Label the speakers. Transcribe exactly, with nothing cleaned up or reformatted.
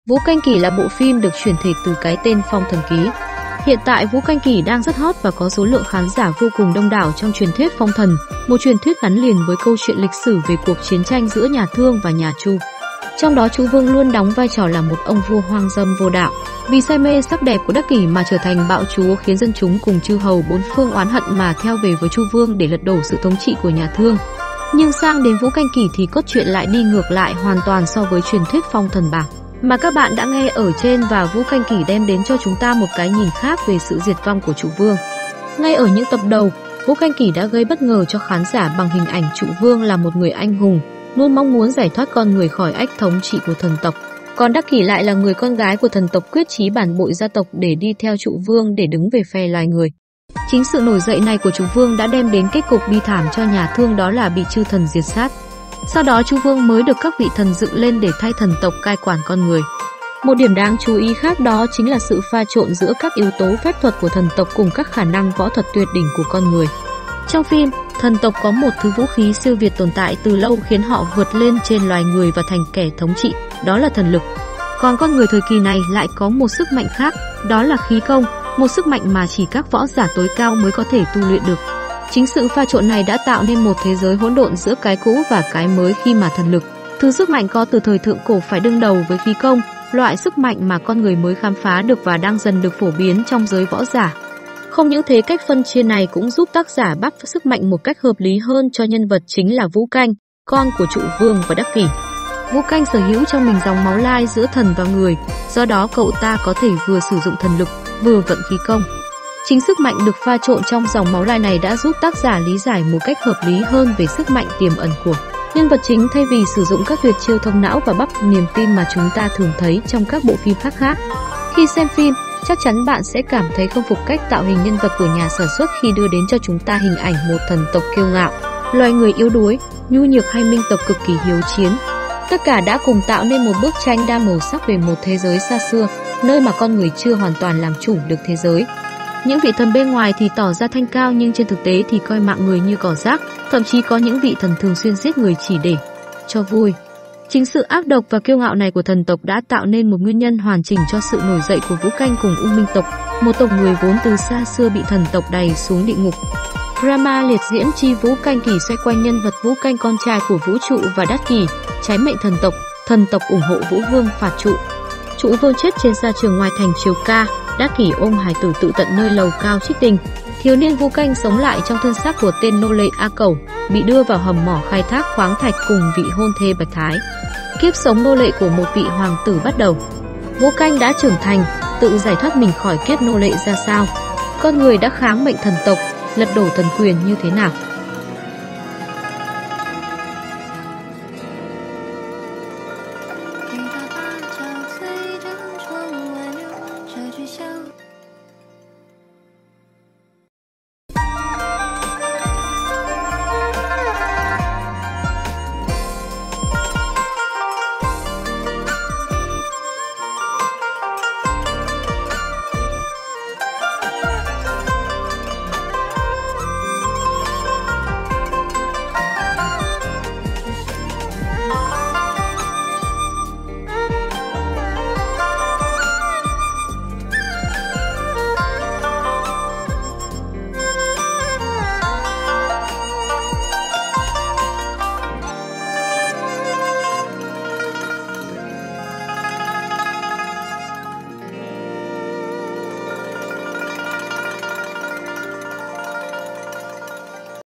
Speaker 1: Vũ Canh Kỷ là bộ phim được chuyển thể từ cái tên Phong Thần Ký. Hiện tại Vũ Canh Kỷ đang rất hot và có số lượng khán giả vô cùng đông đảo trong truyền thuyết Phong Thần, một truyền thuyết gắn liền với câu chuyện lịch sử về cuộc chiến tranh giữa nhà Thương và nhà Chu. Trong đó Chu Vương luôn đóng vai trò là một ông vua hoang dâm vô đạo, vì say mê sắc đẹp của Đắc Kỷ mà trở thành bạo chúa, khiến dân chúng cùng chư hầu bốn phương oán hận mà theo về với Chu Vương để lật đổ sự thống trị của nhà Thương. Nhưng sang đến Vũ Canh Kỷ thì cốt truyện lại đi ngược lại hoàn toàn so với truyền thuyết Phong Thần Bảng mà các bạn đã nghe ở trên, và Vũ Canh Kỷ đem đến cho chúng ta một cái nhìn khác về sự diệt vong của Trụ Vương. Ngay ở những tập đầu, Vũ Canh Kỷ đã gây bất ngờ cho khán giả bằng hình ảnh Trụ Vương là một người anh hùng, luôn mong muốn giải thoát con người khỏi ách thống trị của thần tộc. Còn Đắc Kỷ lại là người con gái của thần tộc quyết chí bản bội gia tộc để đi theo Trụ Vương để đứng về phe loài người. Chính sự nổi dậy này của Trụ Vương đã đem đến kết cục bi thảm cho nhà Thương, đó là bị chư thần diệt sát. Sau đó Chu Vương mới được các vị thần dựng lên để thay thần tộc cai quản con người. Một điểm đáng chú ý khác đó chính là sự pha trộn giữa các yếu tố phép thuật của thần tộc cùng các khả năng võ thuật tuyệt đỉnh của con người. Trong phim, thần tộc có một thứ vũ khí siêu việt tồn tại từ lâu khiến họ vượt lên trên loài người và thành kẻ thống trị, đó là thần lực. Còn con người thời kỳ này lại có một sức mạnh khác, đó là khí công, một sức mạnh mà chỉ các võ giả tối cao mới có thể tu luyện được. Chính sự pha trộn này đã tạo nên một thế giới hỗn độn giữa cái cũ và cái mới, khi mà thần lực, thứ sức mạnh có từ thời thượng cổ, phải đương đầu với khí công, loại sức mạnh mà con người mới khám phá được và đang dần được phổ biến trong giới võ giả. Không những thế, cách phân chia này cũng giúp tác giả bắp sức mạnh một cách hợp lý hơn cho nhân vật chính là Vũ Canh, con của Trụ Vương và Đắc Kỷ. Vũ Canh sở hữu trong mình dòng máu lai giữa thần và người, do đó cậu ta có thể vừa sử dụng thần lực, vừa vận khí công. Chính sức mạnh được pha trộn trong dòng máu lai này đã giúp tác giả lý giải một cách hợp lý hơn về sức mạnh tiềm ẩn của nhân vật chính, thay vì sử dụng các tuyệt chiêu thông não và bắp niềm tin mà chúng ta thường thấy trong các bộ phim khác khác. Khi xem phim, chắc chắn bạn sẽ cảm thấy không phục cách tạo hình nhân vật của nhà sản xuất khi đưa đến cho chúng ta hình ảnh một thần tộc kiêu ngạo, loài người yếu đuối, nhu nhược hay minh tộc cực kỳ hiếu chiến. Tất cả đã cùng tạo nên một bức tranh đa màu sắc về một thế giới xa xưa, nơi mà con người chưa hoàn toàn làm chủ được thế giới. Những vị thần bên ngoài thì tỏ ra thanh cao, nhưng trên thực tế thì coi mạng người như cỏ rác, thậm chí có những vị thần thường xuyên giết người chỉ để cho vui. Chính sự ác độc và kiêu ngạo này của thần tộc đã tạo nên một nguyên nhân hoàn chỉnh cho sự nổi dậy của Vũ Canh cùng U Minh tộc, một tộc người vốn từ xa xưa bị thần tộc đày xuống địa ngục. Drama liệt diễn chi Vũ Canh Kỷ xoay quanh nhân vật Vũ Canh, con trai của Vũ Trụ và Đắc Kỷ, trái mệnh thần tộc. Thần tộc ủng hộ Vũ Vương phạt Trụ. Trụ Vương chết trên sa trường ngoài thành Triều Ca. Đắc Kỷ ôm hài tử tự tận nơi lầu cao trích tình. Thiếu niên Vũ Canh sống lại trong thân xác của tên nô lệ A Cẩu, bị đưa vào hầm mỏ khai thác khoáng thạch cùng vị hôn thê Bạch Thái. Kiếp sống nô lệ của một vị hoàng tử bắt đầu. Vũ Canh đã trưởng thành, tự giải thoát mình khỏi kiếp nô lệ ra sao? Con người đã kháng mệnh thần tộc, lật đổ thần quyền như thế nào?